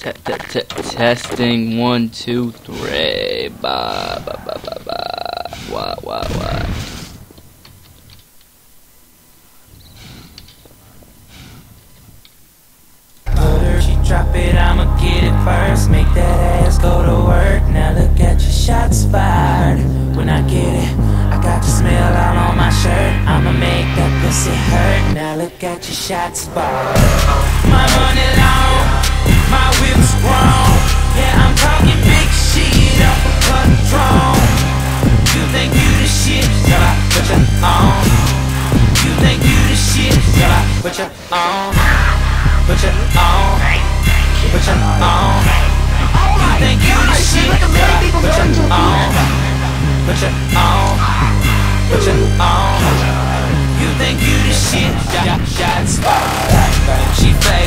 Testing 1, 2, 3. Ba ba ba ba ba. What? She drop it, I'ma get it first. Make that ass go to work. Now look at your shots fired. When I get it, I got the smell out on my shirt. I'ma make that pussy hurt. Now look at your shots fired. My money long, my whip's grown. Yeah, I'm talking big shit up a control. You think you the shit? Till I put you on. You think you the shit? Till I put you on. Put you on. Put you on. You think you the shit? Till I put you on. Put you on. Put you on. You think you the shit? Shots fired. She fast.